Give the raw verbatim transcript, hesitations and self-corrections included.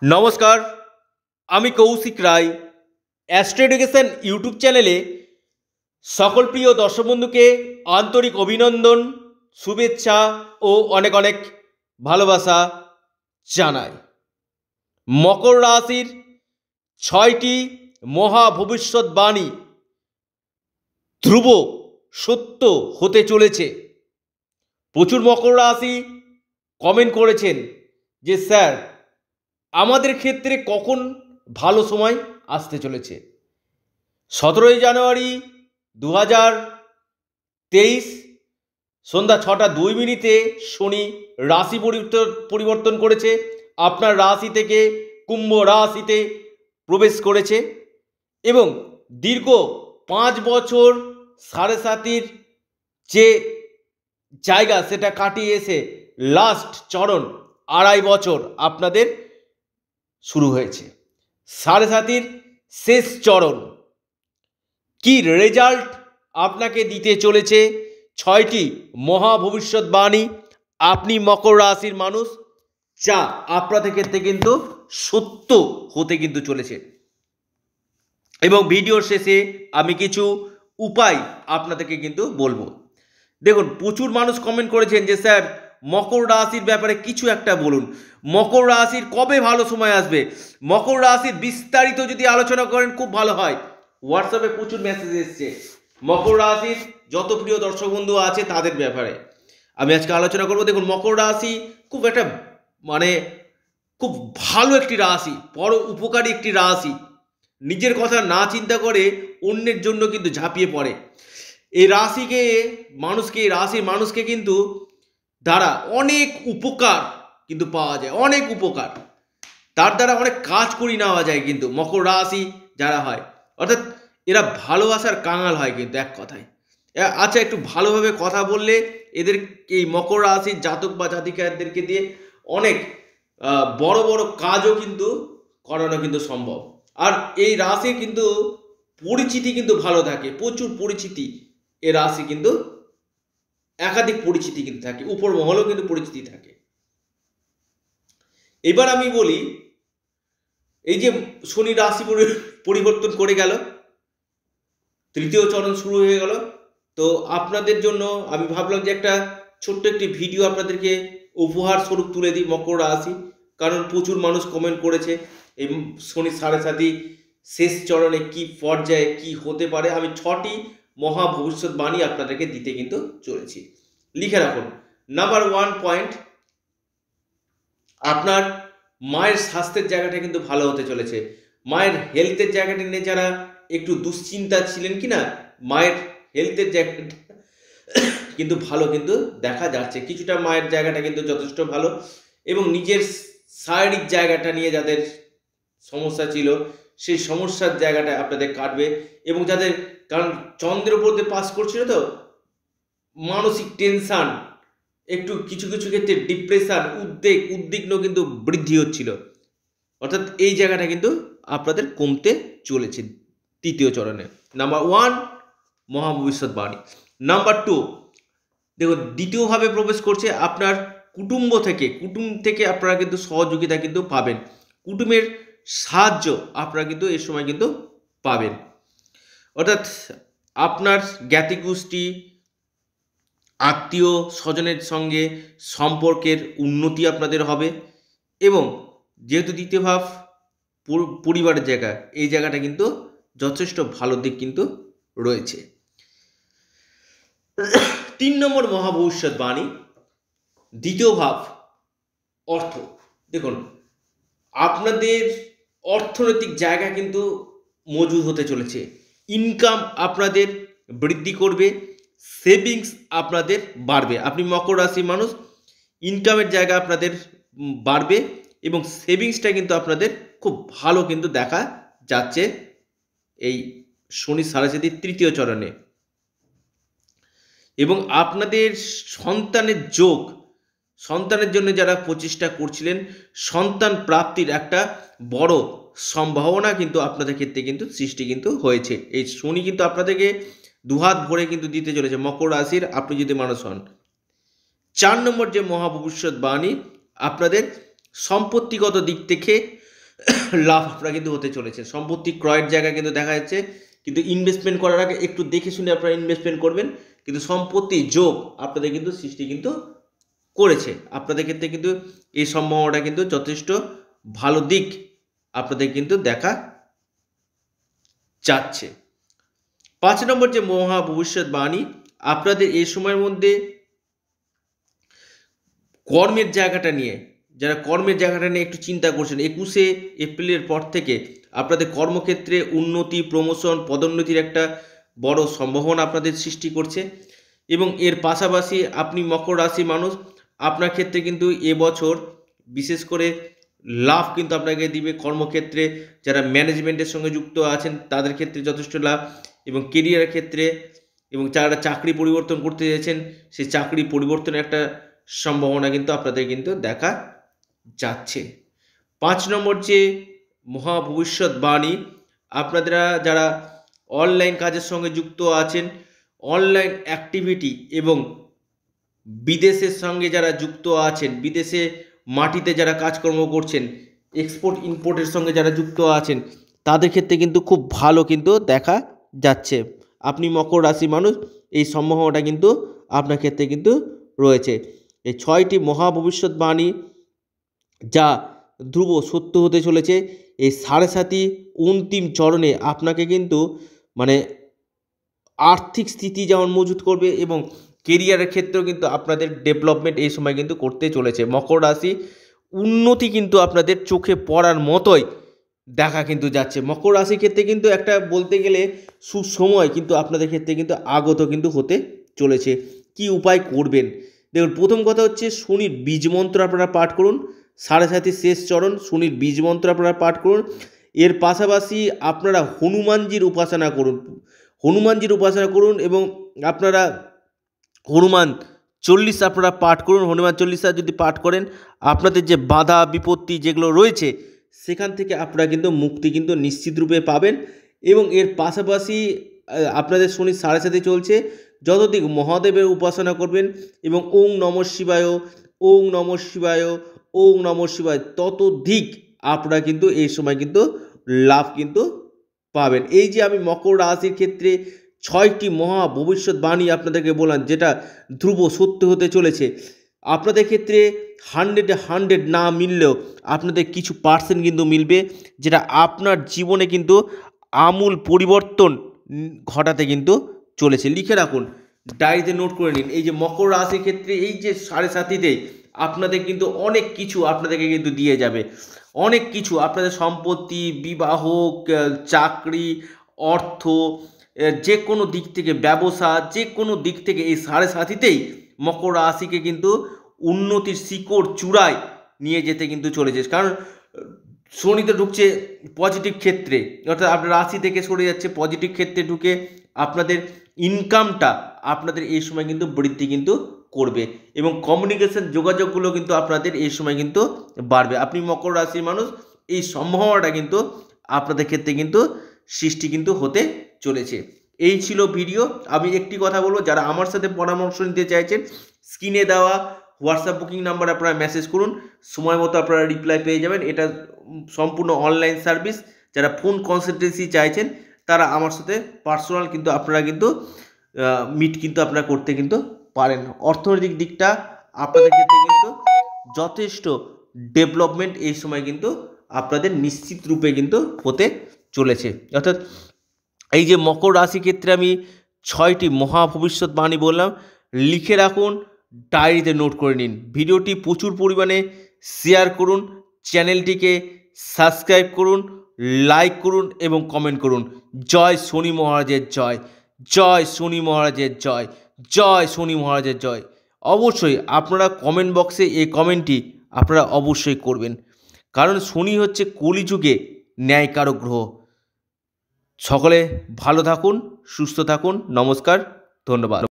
নমস্কার, আমি Koushik Roy. Astro education YouTube চ্যানেলে সকল প্রিয় দর্শক বন্ধুকে আন্তরিক অভিনন্দন, শুভেচ্ছা ও অনেক অনেক ভালোবাসা জানাই। মকর রাশির ছয়টি মহা ভবিষ্যৎবাণী ধ্রুব সত্য হতে চলেছে। প্রচুর মকর রাশি কমেন্ট করেছেন যে স্যার আমাদের ক্ষেত্রে কখন ভালো সময় আসতে চলেছে। সতেরোই জানুয়ারি দু হাজার তেইশ সন্ধ্যা ছটা দুই মিনিটে শনি রাশি পরিবর্তন করেছে, আপনার রাশি থেকে কুম্ভ রাশিতে প্রবেশ করেছে এবং দীর্ঘ পাঁচ বছর সাড়ে সাতির যে জায়গা সেটা কাটিয়ে এসে লাস্ট চরণ আড়াই বছর আপনাদের শুরু হয়েছে। সাড়ে সাতির শেষ চরণ কি রেজাল্ট আপনাকে দিতে চলেছে ছয়টি মহা ভবিষ্যৎবাণী আপনি মকর রাশির মানুষ, যা আপনাদের ক্ষেত্রে কিন্তু সত্য হতে কিন্তু চলেছে। এবং ভিডিওর শেষে আমি কিছু উপায় আপনাদেরকে কিন্তু বলবো। দেখুন, প্রচুর মানুষ কমেন্ট করেছেন যে স্যার মকর রাশির ব্যাপারে কিছু একটা বলুন, মকর রাশির কবে ভালো সময় আসবে, মকর রাশির বিস্তারিত যদি আলোচনা করেন খুব ভালো হয়। হোয়াটসঅ্যাপে প্রচুর মেসেজ এসছে মকর রাশির যত প্রিয় দর্শক বন্ধু আছে তাদের ব্যাপারে আমি আজকে আলোচনা করবো। দেখুন, মকর রাশি খুব একটা মানে খুব ভালো একটি রাশি, বড় উপকারী একটি রাশি। নিজের কথা না চিন্তা করে অন্যের জন্য কিন্তু ঝাঁপিয়ে পড়ে। এই রাশিকে মানুষকে এই রাশির মানুষকে কিন্তু দ্বারা অনেক উপকার কিন্তু পাওয়া যায়, অনেক উপকার তার দ্বারা অনেক কাজ করি নেওয়া যায় কিন্তু মকর রাশি যারা হয়, অর্থাৎ এরা ভালোবাসার কাঙাল হয় কিন্তু এক কথায়। আচ্ছা, একটু ভালোভাবে কথা বললে এদের এই মকর রাশির জাতক বা জাতিকাদেরকে দিয়ে অনেক বড় বড় কাজও কিন্তু করানো কিন্তু সম্ভব। আর এই রাশির কিন্তু পরিচিতি কিন্তু ভালো থাকে, প্রচুর পরিচিতি। এ রাশি কিন্তু একাধিক পরিচিতি কিন্তু থাকে, উপর মহলেও কিন্তু পরিচিতি থাকে। এবার আমি বলি, এই যে শনি রাশি পরিবর্তন করে গেল, তৃতীয় চরণ শুরু হয়ে গেল, তো আপনাদের জন্য আমি ভাবলাম যে একটা ছোট্ট একটি ভিডিও আপনাদেরকে উপহার স্বরূপ তুলে দিই মকর রাশি। কারণ প্রচুর মানুষ কমেন্ট করেছে এই শনি সাড়ে সাতি শেষ চরণে কি পর্যায়ে কি হতে পারে। আমি ছটি মহা ভবিষ্যৎবাণী আপনাদেরকে দিতে কিন্তু চলেছি, লিখে রাখুন। নাম্বার ওয়ান পয়েন্ট, আপনার মায়ের স্বাস্থ্যের জায়গাটা কিন্তু ভালো হতে চলেছে। মায়ের হেলথের জায়গাটা নিয়ে যারা একটু দুশ্চিন্তা ছিলেন কি না, মায়ের হেলথের জায়গাটা কিন্তু ভালো কিন্তু দেখা যাচ্ছে, কিছুটা মায়ের জায়গাটা কিন্তু যথেষ্ট ভালো। এবং নিজের শারীরিক জায়গাটা নিয়ে যাদের সমস্যা ছিল সেই সমস্যার জায়গাটা আপনাদের কাটবে। এবং যাদের, কারণ চন্দ্রের উপর দিয়ে পাস করছিল তো, মানসিক টেনশন, একটু কিছু কিছু ক্ষেত্রে ডিপ্রেশন, উদ্বেগ উদ্বিগ্ন কিন্তু বৃদ্ধি হচ্ছিল, অর্থাৎ এই জায়গাটা কিন্তু আপনাদের কমতে চলেছে তৃতীয় চরণে। নাম্বার ওয়ান মহা ভবিষ্যৎবাণী। নাম্বার টু, দেখুন দ্বিতীয়ভাবে প্রবেশ করছে আপনার কুটুম্ব থেকে, কুটুম্ব থেকে আপনারা কিন্তু সহযোগিতা কিন্তু পাবেন, কুটুমের সাহায্য আপনারা কিন্তু এর সময় কিন্তু পাবেন। অর্থাৎ আপনার জ্ঞাতি গোষ্ঠী, আত্মীয় স্বজনের সঙ্গে সম্পর্কের উন্নতি আপনাদের হবে। এবং যেহেতু দ্বিতীয় ভাব পরিবারের জায়গা, এই জায়গাটা কিন্তু যথেষ্ট ভালো দিক কিন্তু রয়েছে। তিন নম্বর মহা ভবিষ্যৎবাণী, দ্বিতীয় ভাব অর্থ। দেখুন, আপনাদের অর্থনৈতিক জায়গা কিন্তু মজুদ হতে চলেছে, ইনকাম আপনাদের বৃদ্ধি করবে, সেভিংস আপনাদের বাড়বে। আপনি মকর রাশির মানুষ, ইনকামের জায়গা আপনাদের বাড়বে এবং সেভিংসটা কিন্তু আপনাদের খুব ভালো কিন্তু দেখা যাচ্ছে এই শনি সাড়ে সাতির তৃতীয় চরণে। এবং আপনাদের সন্তানের যোগ, সন্তানের জন্য যারা প্রচেষ্টা করছিলেন, সন্তান প্রাপ্তির একটা বড় সম্ভাবনা কিন্তু আপনাদের ক্ষেত্রে কিন্তু সৃষ্টি কিন্তু হয়েছে। এই শনি কিন্তু আপনাদেরকে দুহাত ভরে কিন্তু দিতে চলেছে মকর রাশির, আপনি যদি মানুষ হন। চার নম্বর যে মহা ভবিষ্যৎবাণী, আপনাদের সম্পত্তিগত দিক থেকে লাভ আপনারা কিন্তু হতে চলেছে। সম্পত্তি ক্রয়ের জায়গা কিন্তু দেখা যাচ্ছে, কিন্তু ইনভেস্টমেন্ট করার আগে একটু দেখে শুনে আপনারা ইনভেস্টমেন্ট করবেন। কিন্তু সম্পত্তি যোগ আপনাদের কিন্তু সৃষ্টি কিন্তু করেছে। আপনাদের ক্ষেত্রে কিন্তু এই সম্ভাবনাটা কিন্তু যথেষ্ট ভালো দিক আপনাদের কিন্তু দেখা যাচ্ছে। পাঁচ নম্বর যে মহা ভবিষ্যৎবাণী, আপনাদের এই সময়ের মধ্যে কর্মের জায়গাটা নিয়ে, যারা কর্মের জায়গাটা নিয়ে একটু চিন্তা করছেন, একুশে এপ্রিলের পর থেকে আপনাদের কর্মক্ষেত্রে উন্নতি, প্রমোশন, পদোন্নতির একটা বড় সম্ভাবনা আপনাদের সৃষ্টি করছে। এবং এর পাশাপাশি আপনি মকর রাশি মানুষ, আপনার ক্ষেত্রে কিন্তু এবছর বিশেষ করে লাভ কিন্তু আপনাকে দিবে। কর্মক্ষেত্রে যারা ম্যানেজমেন্টের সঙ্গে যুক্ত আছেন তাদের ক্ষেত্রে যথেষ্ট লাভ, এবং কেরিয়ারের ক্ষেত্রে, এবং যারা চাকরি পরিবর্তন করতে চাইছেন সেই চাকরি পরিবর্তনের একটা সম্ভাবনা কিন্তু আপনাদের কিন্তু দেখা যাচ্ছে। পাঁচ নম্বর যে মহা ভবিষ্যৎবাণী, আপনারা যারা অনলাইন কাজের সঙ্গে যুক্ত আছেন, অনলাইন অ্যাক্টিভিটি এবং বিদেশের সঙ্গে যারা যুক্ত আছেন, বিদেশে মাটিতে যারা কাজকর্ম করছেন, এক্সপোর্ট ইম্পোর্টের সঙ্গে যারা যুক্ত আছেন, তাদের ক্ষেত্রে কিন্তু খুব ভালো কিন্তু দেখা যাচ্ছে। আপনি মকর রাশি মানুষ, এই সম্ভাবনাটা কিন্তু আপনার ক্ষেত্রে কিন্তু রয়েছে। এই ছয়টি মহা ভবিষ্যৎবাণী যা ধ্রুব সত্য হতে চলেছে। এই সাড়ে সাতি অন্তিম চরণে আপনাকে কিন্তু মানে আর্থিক স্থিতি যেমন মজুত করবে, এবং কেরিয়ারের ক্ষেত্রেও কিন্তু আপনাদের ডেভেলপমেন্ট এই সময় কিন্তু করতে চলেছে। মকর রাশি উন্নতি কিন্তু আপনাদের চোখে পড়ার মতোই দেখা কিন্তু যাচ্ছে। মকর রাশির ক্ষেত্রে কিন্তু একটা বলতে গেলে সুসময় কিন্তু আপনাদের ক্ষেত্রে কিন্তু আগত কিন্তু হতে চলেছে। কি উপায় করবেন দেখুন, প্রথম কথা হচ্ছে শনির বীজ মন্ত্র আপনারা পাঠ করুন। সাড়ে সাতির শেষ চরণ শনির বীজ মন্ত্র আপনারা পাঠ করুন। এর পাশাপাশি আপনারা হনুমানজির উপাসনা করুন, হনুমানজির উপাসনা করুন এবং আপনারা হনুমান চল্লিশ আপনারা পাঠ করুন। হনুমান চল্লিশা যদি পাঠ করেন, আপনাদের যে বাধা বিপত্তি যেগুলো রয়েছে সেখান থেকে আপনারা কিন্তু মুক্তি কিন্তু নিশ্চিত রূপে পাবেন। এবং এর পাশাপাশি আপনাদের শনি সাড়ে সাথে চলছে, যতদিক মহাদেবের উপাসনা করবেন এবং ওং নমঃ শিবায়, ওং নমঃ শিবায়, ওং নমঃ শিবায়, ততোধিক আপনারা কিন্তু এই সময় কিন্তু লাভ কিন্তু পাবেন। এই যে আমি মকর রাশির ক্ষেত্রে ছয়টি মহা ভবিষ্যৎবাণী আপনাদেরকে বললাম, যেটা ধ্রুব সত্য হতে চলেছে, আপনাদের ক্ষেত্রে হান্ড্রেডে হান্ড্রেড না মিললেও আপনাদের কিছু পার্সেন্ট কিন্তু মিলবে, যেটা আপনার জীবনে কিন্তু আমূল পরিবর্তন ঘটাতে কিন্তু চলেছে। লিখে রাখুন, ডায়েরিতে নোট করে নিন। এই যে মকর রাশির ক্ষেত্রে এই যে সাড়ে সাতিতে আপনাদের কিন্তু অনেক কিছু আপনাদেরকে কিন্তু দিয়ে যাবে, অনেক কিছু আপনাদের সম্পত্তি, বিবাহ, চাকরি, অর্থ, যে কোনো দিক থেকে ব্যবসা, যে কোনো দিক থেকে এই সাড়ে সাতিতেই মকর রাশিকে কিন্তু উন্নতির শিকড় চূড়ায় নিয়ে যেতে কিন্তু চলেছে। কারণ শনিতে ঢুকছে পজিটিভ ক্ষেত্রে, অর্থাৎ আপনার রাশি থেকে সরে যাচ্ছে পজিটিভ ক্ষেত্রে ঢুকে আপনাদের ইনকামটা আপনাদের এই সময় কিন্তু বৃদ্ধি কিন্তু করবে, এবং কমিউনিকেশন যোগাযোগগুলো কিন্তু আপনাদের এই সময় কিন্তু বাড়বে। আপনি মকর রাশির মানুষ, এই সম্ভাবনাটা কিন্তু আপনাদের ক্ষেত্রে কিন্তু সৃষ্টি কিন্তু হতে চলেছে। এই ছিল ভিডিও। আমি একটি কথা বলবো, যারা আমার সাথে পরামর্শ নিতে চাইছেন, স্ক্রিনে দেওয়া হোয়াটসঅ্যাপ বুকিং নাম্বার আপনারা মেসেজ করুন, সময় মতো আপনারা রিপ্লাই পেয়ে যাবেন। এটা সম্পূর্ণ অনলাইন সার্ভিস। যারা ফোন কনসালটেন্সি চাইছেন তারা আমার সাথে পার্সোনাল কিন্তু আপনারা কিন্তু মিট কিন্তু আপনারা করতে কিন্তু পারেন। অর্থনৈতিক দিকটা আপনাদের ক্ষেত্রে কিন্তু যথেষ্ট ডেভেলপমেন্ট এই সময় কিন্তু আপনাদের নিশ্চিত রূপে কিন্তু হতে চলেছে। অর্থাৎ এই যে মকর রাশি ক্ষেত্রে আমি ছয়টি মহা ভবিষ্যৎবাণী বললাম, লিখে রাখুন, ডায়েরিতে নোট করে নিন। ভিডিওটি প্রচুর পরিমাণে শেয়ার করুন, চ্যানেলটিকে সাবস্ক্রাইব করুন, লাইক করুন এবং কমেন্ট করুন। জয় শনি মহারাজের জয়, জয় শনি মহারাজের জয়, জয় শনি মহারাজের জয়। অবশ্যই আপনারা কমেন্ট বক্সে এই কমেন্টটি আপনারা অবশ্যই করবেন, কারণ শনি হচ্ছে কলিযুগে ন্যায়কারক গ্রহ। সকলে ভালো থাকুন, সুস্থ থাকুন। নমস্কার, ধন্যবাদ।